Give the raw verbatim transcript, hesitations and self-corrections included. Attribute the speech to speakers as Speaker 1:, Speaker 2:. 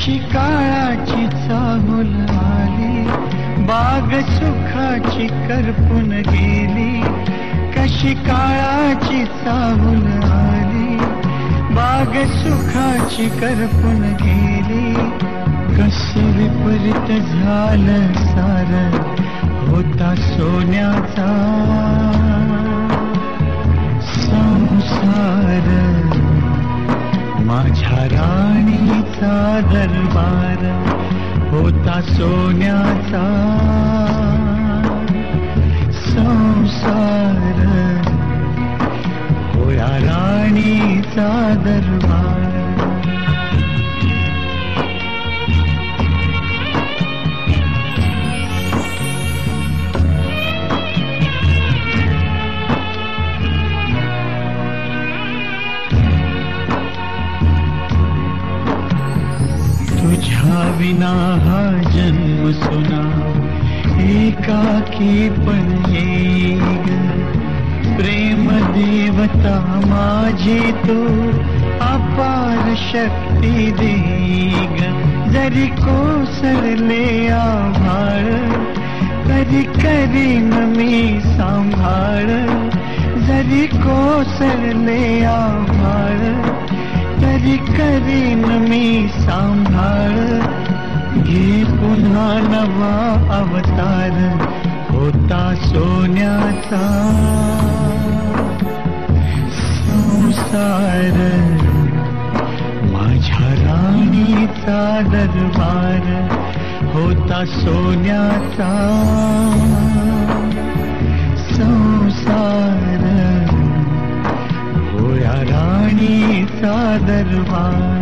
Speaker 1: कशी काळाची चाहूल आली, बाग सुखाची करपून गेली. कशी काळाची चाहूल आली, बाग सुखाची करपून गेली. कसे विपरीत झालं सार, होता सोन्याचा संसार. माझ्या राणीचा दरबार, होता सोन्याचा संसार. होया राणीचा दरबार. तुझ्या विना हा जन्म सुना, एकाकी पण येईग. प्रेम देवता माझी तू, अपार शक्ती देईग. जरी कोसळले आभाळ, तरी करीन मी सांभाळ. जरी कोसळले आभाळ, तरी करीन मी सांभाळ. घे पुन्हा नवा अवतार, होता सोन्याचा संसार. माझ्या राणीचा दरबार, होता सोन्याचा संसार. होया राणीचा दरबार.